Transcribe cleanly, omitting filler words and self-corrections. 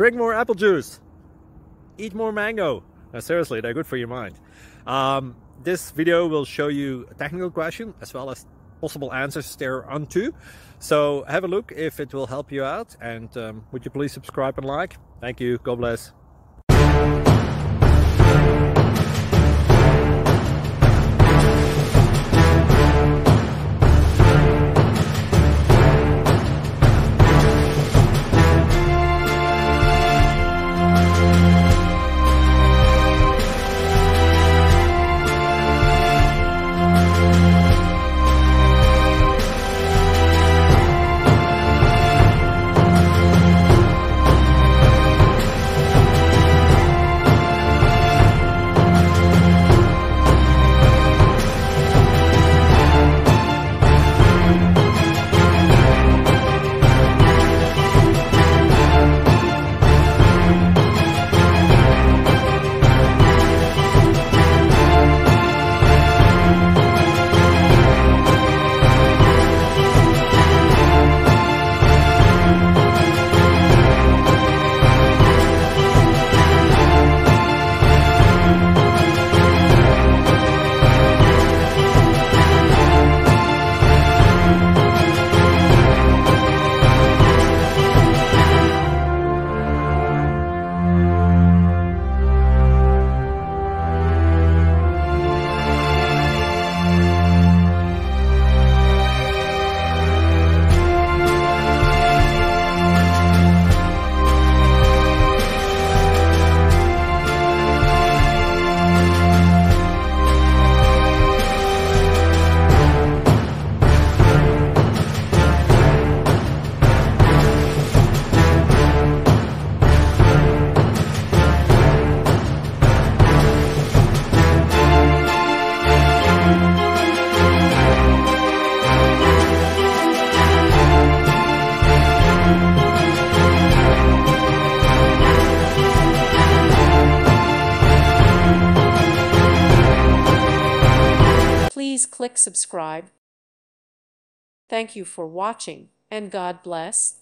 Drink more apple juice. Eat more mango. Seriously, they're good for your mind. This video will show you a technical question as well as possible answers thereunto. So have a look if it will help you out, and would you please subscribe and like? Thank you. God bless. Please click subscribe. Thank you for watching, and God bless.